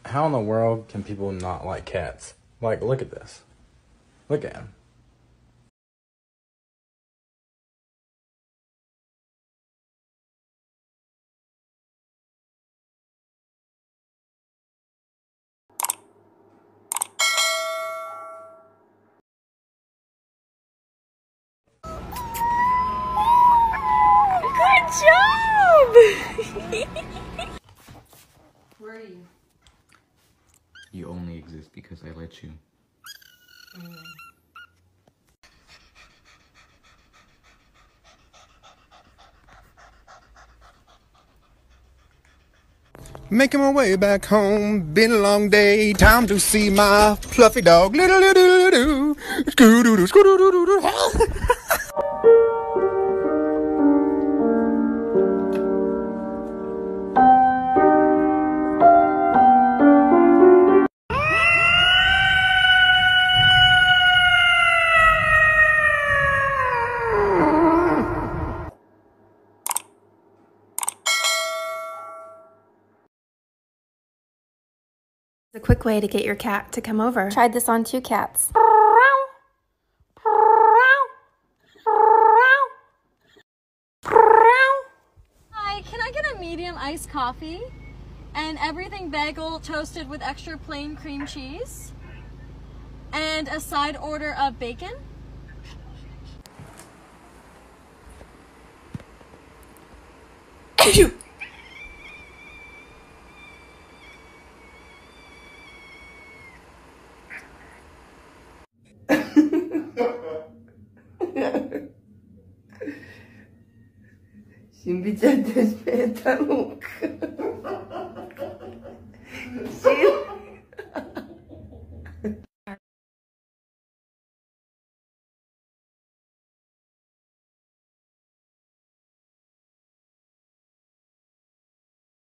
How in the world can people not like cats? Like, look at this. Look at him. Good job! Where are you? You only exist because I let you. Making my way back home, been a long day, time to see my fluffy dog. A quick way to get your cat to come over. Tried this on 2 cats. Hi, can I get a medium iced coffee? And everything bagel toasted with extra plain cream cheese? And a side order of bacon? Şimdi caddesine tavuk. Şimdi